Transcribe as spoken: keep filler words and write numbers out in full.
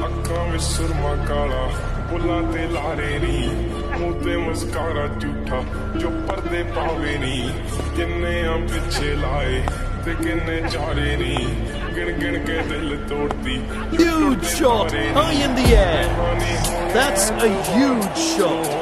ਅੱਖਾਂ ਵਿੱਚ ਸੁਰਮਾ ਕਾਲਾ ਬੁੱਲਾਂ ਤੇ ਲਾਰੇ ਨੀ ਮੂੰਹ ਤੇ ਮਸਕਾਰਾ ਝੂਠਾ ਜੋ ਪਰਦੇ ਪਾਵੇ ਨੀ ਕਿੰਨੇ ਆ ਪਿੱਛੇ ਲਾਏ ਤੇ ਕਿੰਨੇ ਚਾਰੇ ਨੀ ਗਿਣ ਗਿਣ ਕੇ ਦਿਲ ਤੋੜਦੀ Huge shot high in the air. That's a huge shot.